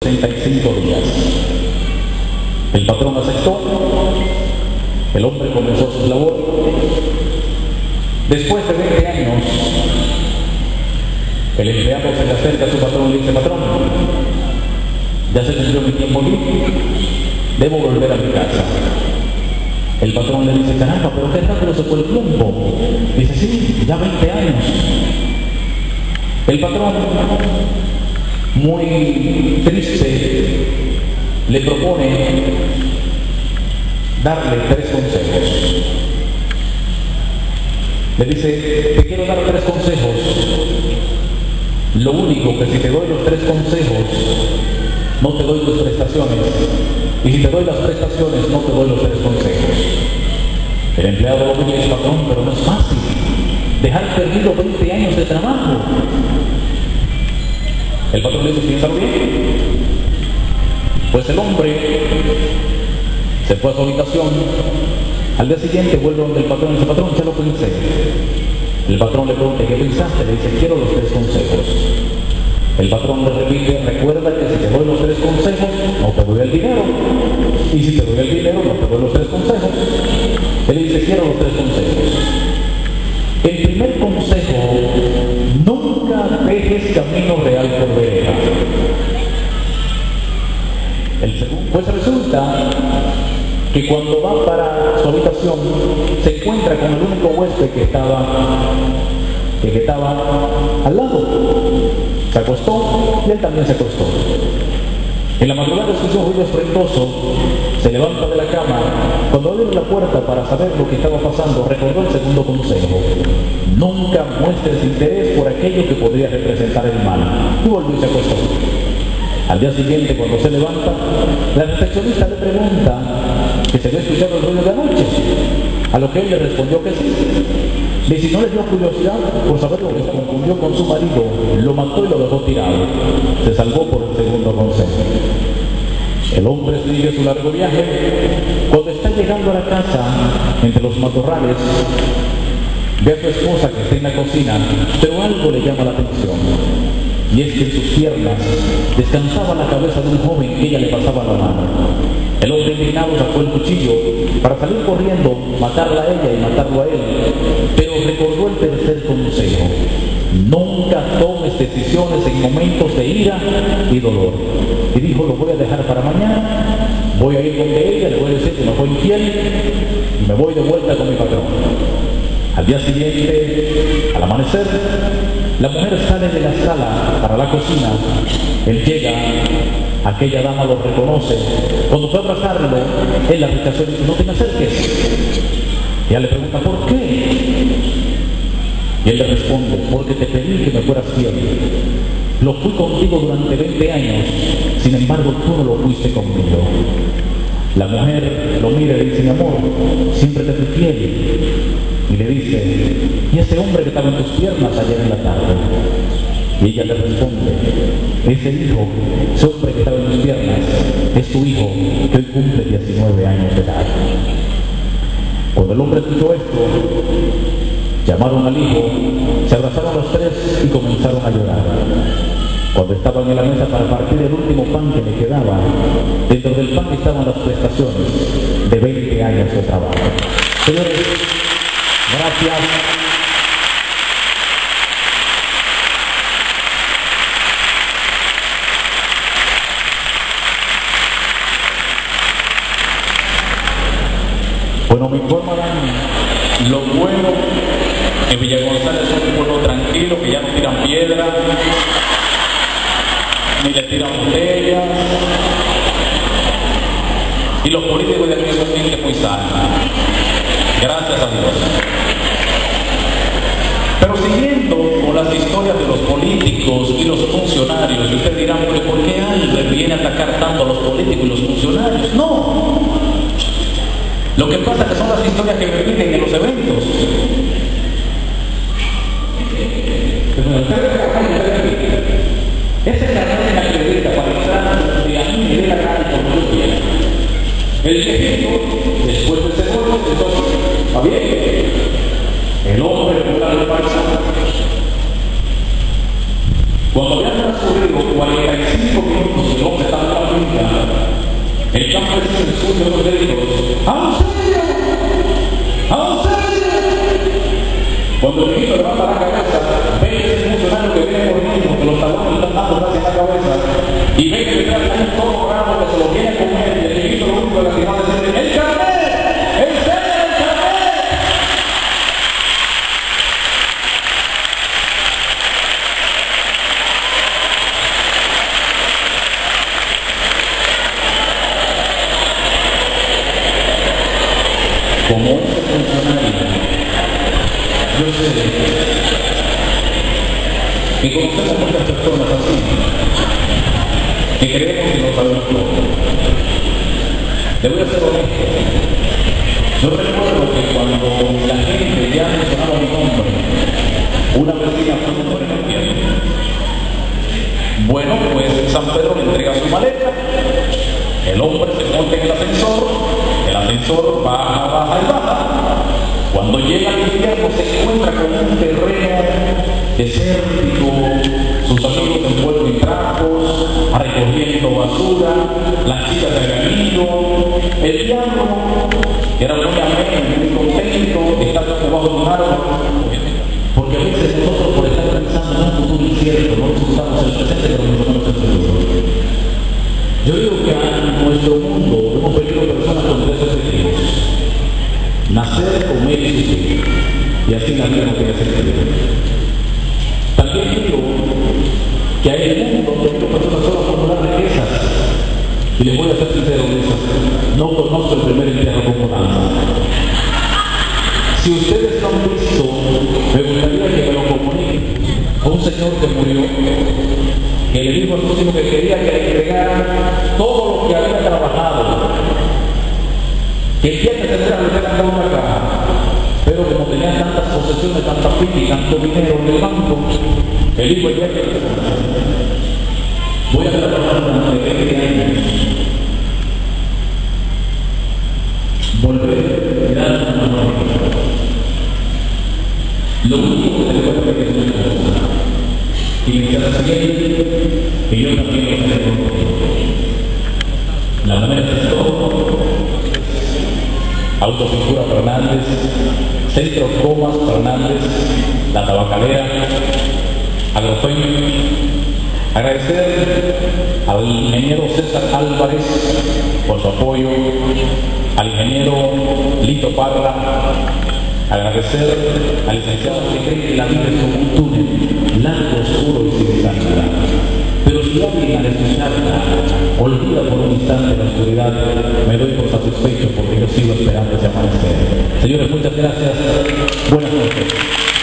65 días. El patrón aceptó, el hombre comenzó su labor. Después de 20 años, el empleado se le acerca a su patrón y le dice: patrón, ya se cumplió mi tiempo libre, debo volver a mi casa. El patrón le dice: caramba, pero qué rápido se fue el tiempo. Dice: sí, ya 20 años. El patrón, muy triste, le propone darle 3 consejos. Le dice: te quiero dar 3 consejos. Lo único que si te doy los 3 consejos, no te doy tus prestaciones. Y si te doy las prestaciones, no te doy los 3 consejos. El empleado lo dice: patrón, pero no es fácil. Dejar perdido 20 años de trabajo. El patrón le dice: piénsalo bien. Pues el hombre se fue a su habitación. Al día siguiente vuelve donde el patrón y dice: patrón, ya lo pensé. El patrón le pregunta: ¿qué pensaste? Le dice: quiero los 3 consejos. El patrón le repite: recuerda que si te doy los 3 consejos, no te doy el dinero. Y si te doy el dinero, no te doy los 3 consejos. Él dice: quiero los 3 consejos. El primer consejo: nunca dejes camino real por vereda. El segundo, pues resulta que cuando va para su habitación se encuentra con el único huésped que estaba al lado. Se acostó y él también se acostó. En la madrugada escuchó un ruido estruendoso, se levanta de la cama. Cuando abrió la puerta para saber lo que estaba pasando, recordó el segundo consejo: nunca muestres interés por aquello que podría representar el mal. Y volvió y se acostó. Al día siguiente, cuando se levanta, la recepcionista le pregunta que se había escuchado el ruido de anoche, a lo que él le respondió que sí. Y si no le dio curiosidad por saber lo que se confundió con su marido, lo mató y lo dejó tirado. Se salvó por el segundo consejo. El hombre sigue su largo viaje. Cuando está llegando a la casa, entre los matorrales, ve a su esposa que está en la cocina, pero algo le llama la atención. Y es que en sus piernas descansaba la cabeza de un joven que ella le pasaba la mano. El hombre indignado sacó el cuchillo para salir corriendo, matarla a ella y matarlo a él, pero recordó el tercer consejo: nunca tomes decisiones en momentos de ira y dolor. Y dijo: lo voy a dejar para mañana, voy a ir donde ella, le voy a decir que me fue infiel y me voy de vuelta con mi patrón. Al día siguiente, al amanecer, la mujer sale de la sala para la cocina. Él llega, aquella dama lo reconoce. Cuando fue a abrazarlo, él la rechazó y dice: no te me acerques. Y ella le pregunta: ¿por qué? Y él le responde: porque te pedí que me fueras fiel. Lo fui contigo durante 20 años, sin embargo tú no lo fuiste conmigo. La mujer lo mira y le dice: mi amor, siempre te fui fiel. Y le dice: ¿y ese hombre que estaba en tus piernas ayer en la tarde? Y ella le responde: ese hijo, ese hombre que estaba en tus piernas, es tu hijo, que hoy cumple 19 años de edad. Cuando el hombre escuchó esto, llamaron al hijo, se abrazaron los 3 y comenzaron a llorar. Cuando estaban en la mesa para partir el último pan que le quedaba, dentro del pan estaban las prestaciones de 20 años de trabajo. Señores, gracias. Bueno, me informan lo bueno que Villa González es un pueblo tranquilo, que ya no tiran piedra, ni le tiran botellas, y los políticos de aquí son gente muy sana. Gracias a Dios. Pero siguiendo con las historias de los políticos y los funcionarios, y ustedes dirán: ¿por qué Albert viene a atacar tanto a los políticos y los funcionarios? No. Lo que pasa es que son las historias que repiten en los eventos. Esa es la frase que acredita para entrar de a mí y de la cara por lo que quiera. El viejito, después del segundo, entonces, ¿va bien? El hombre de la paisa Cuando habían transcurrido 45 minutos y el hombre estaba en la finca, el campesino escucha los gritos: ¡auxilio! ¡auxilio! Cuando el viejito levanta la cabeza, ve que es un funcionario que viene corriendo, que los talones están dando gracias en la cabeza, y ve que detrás hay un toro bravo que se lo viene a comer, y el viejito lo único que le va a decir: ¡el carnet! ¡Enseña el carnet! Como ese funcionario, yo sé que conocemos muchas personas así, que creemos que no sabemos todo. Le voy a ser honesto. Yo recuerdo que cuando la gente ya mencionaba mi nombre, una vecina fue un hombre en el tiempo. Bueno, pues San Pedro le entrega su maleta, el hombre se monta en el ascensor baja y baja. Cuando llega al infierno se encuentra con un terreno desértico, sus amigos envueltos en trapos, recogiendo basura, las chicas de regalillo, el diablo, que era muy ameno, muy contento, está debajo de un árbol, porque a veces nosotros por estar pensando en un futuro incierto no disfrutamos el presente, pero no tomamos el futuro. Yo digo que en nuestro mundo hemos venido personas con tres objetivos: nacer, comer y sufrir, y así la vida no tiene sentido. También digo que hay en el mundo donde hay personas solo acumular riquezas, y les voy a ser sincero, no conozco el primer entierro como danza. Si ustedes no han visto, me gustaría que me lo comuniquen. A un señor que murió, que le dijo al último que quería que le entregaran todo lo que había trabajado, que el día que se le entregaran toda una caja, pero como tenía tantas posesiones, tanta finca y tanto dinero en el banco, el hijo el día que voy a trabajar durante 20 años, volver a mirar a una mano. Lo único que le voy a pedir es una cosa, y me queda sabiendo que yo también lo haré contigo. La muerte es todo. Autopintura Fernández, Centro Comas Fernández, La Tabacalera, Agrofem. Agradecer al ingeniero César Álvarez por su apoyo, al ingeniero Lito Parra. Agradecer al licenciado que cree que la vida es como un túnel, largo, oscuro y sin salida. Pero si alguien al escucharla olvida por un instante la oscuridad, me doy por satisfecho porque yo sigo esperando ese amanecer. Señores, muchas gracias. Buenas noches.